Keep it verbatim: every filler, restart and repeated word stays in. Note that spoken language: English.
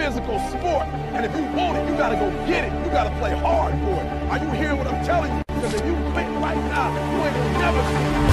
physical sport. And if you want it, you got to go get it. You got to play hard for it. Are you hearing what I'm telling you? Because if you quit right now, you ain't gonna never see it.